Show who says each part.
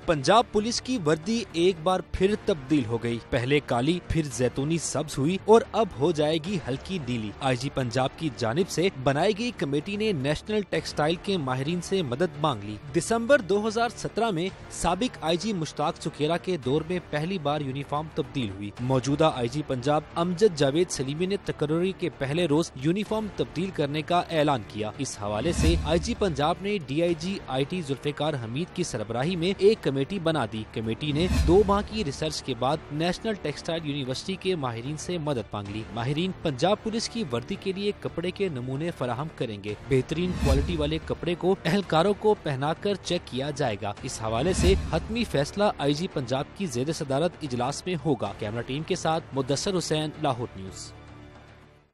Speaker 1: Punjab police की वर्दी एक बार फिर तब्दील हो गई। पहले काली, फिर जैतूनी सब्ज हुई और अब हो जाएगी हल्की नीली। आईजी पंजाब की जानिब से बनाई गई कमेटी ने नेशनल टेक्सटाइल के माहिरीन से मदद मांग ली। दिसंबर 2017 में साबिक आईजी मुश्ताक चुकेरा के दौर में पहली बार यूनिफॉर्म तब्दील हुई। मौजूदा आईजी पंजाब अमजद जावेद सलीमी ने तकर्री के पहले रोज यूनिफॉर्म तब्दील करने का ऐलान किया। इस हवाले से आईजी पंजाब ने डीआईजी IT जुल्फिकार हमीद की सरबराही में एक कमेटी बना दी। कमेटी ने 2 माह की रिसर्च के बाद नेशनल टेक्सटाइल यूनिवर्सिटी के माहिरीन से मदद मांग ली। माहिरीन पंजाब पुलिस की वर्दी के लिए कपड़े के नमूने फराहम करेंगे। बेहतरीन क्वालिटी वाले कपड़े को एहलकारों को पहनाकर चेक किया जाएगा। इस हवाले से हतमी फैसला आईजी पंजाब की ज़ेर सदारत इजलास में होगा। कैमरा टीम के साथ मुद्दसर हुसैन, लाहौर न्यूज़।